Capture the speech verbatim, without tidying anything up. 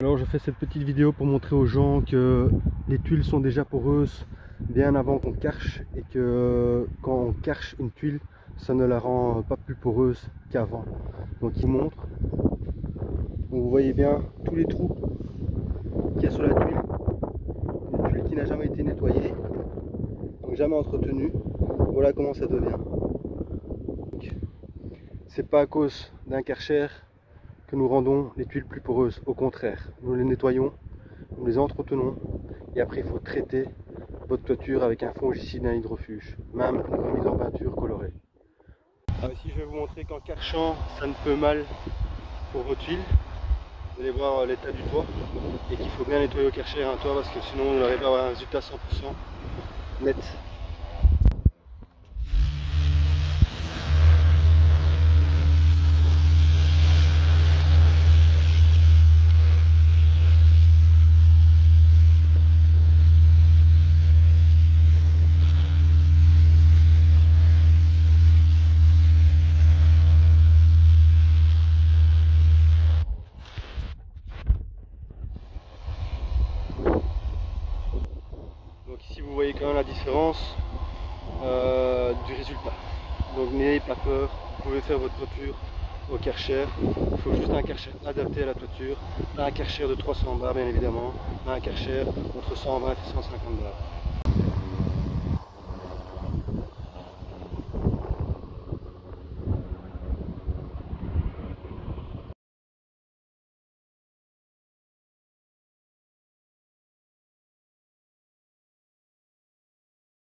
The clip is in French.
Alors je fais cette petite vidéo pour montrer aux gens que les tuiles sont déjà poreuses bien avant qu'on karche et que quand on karche une tuile, ça ne la rend pas plus poreuse qu'avant. Donc il montre. Donc vous voyez bien tous les trous qu'il y a sur la tuile. Une tuile qui n'a jamais été nettoyée, donc jamais entretenue. Voilà comment ça devient. C'est pas à cause d'un karcher que nous rendons les tuiles plus poreuses. Au contraire, nous les nettoyons, nous les entretenons et après il faut traiter votre toiture avec un fongicide, un hydrofuge, même une remise en peinture colorée. Alors ici je vais vous montrer qu'en karchant ça ne peut mal pour vos tuiles. Vous allez voir l'état du toit et qu'il faut bien nettoyer au karcher un toit parce que sinon on arrive à avoir un résultat cent pour cent net. Donc ici vous voyez quand même la différence euh, du résultat. Donc n'ayez pas peur, vous pouvez faire votre toiture au karcher. Il faut juste un karcher adapté à la toiture, pas un karcher de trois cents bars bien évidemment, mais un karcher entre cent vingt et cent cinquante bars.